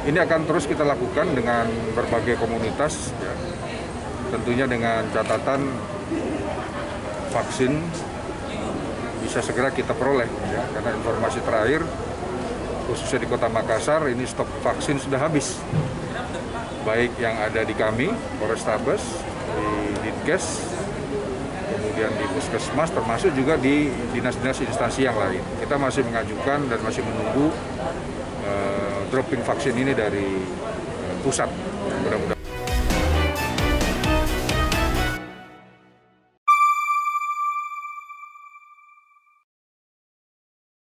Ini akan terus kita lakukan dengan berbagai komunitas, ya. Tentunya dengan catatan vaksin bisa segera kita peroleh, ya. Karena informasi terakhir, khususnya di Kota Makassar, ini stok vaksin sudah habis. Baik yang ada di kami, Polrestabes, di Dinkes, kemudian di Puskesmas, termasuk juga di dinas-dinas instansi yang lain. Kita masih mengajukan dan masih menunggu dropping vaksin ini dari pusat. Mudah-mudahan